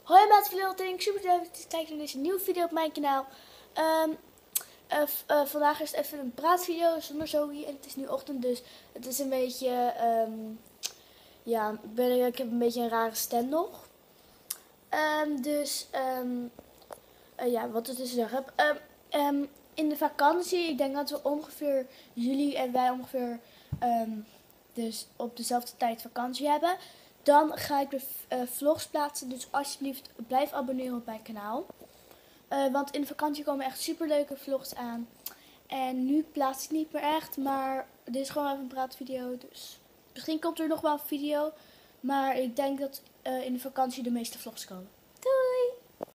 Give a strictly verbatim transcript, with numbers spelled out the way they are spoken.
Hoi mensen, ik ben super leuk dat je kijkt naar deze nieuwe video op mijn kanaal. Um, uh, uh, vandaag is het even een praatvideo zonder Zoe en het is nu ochtend, dus het is een beetje, um, ja, ben, ik heb een beetje een rare stem nog. Um, dus, um, uh, ja, wat ik dus zeggen heb. Um, um, in de vakantie, ik denk dat we ongeveer, jullie en wij ongeveer, um, dus op dezelfde tijd vakantie hebben. Dan ga ik de uh, vlogs plaatsen, dus alsjeblieft blijf abonneren op mijn kanaal. Uh, want in de vakantie komen echt super leuke vlogs aan. En nu plaats ik niet meer echt, maar dit is gewoon even een praatvideo. Dus misschien komt er nog wel een video, maar ik denk dat uh, in de vakantie de meeste vlogs komen.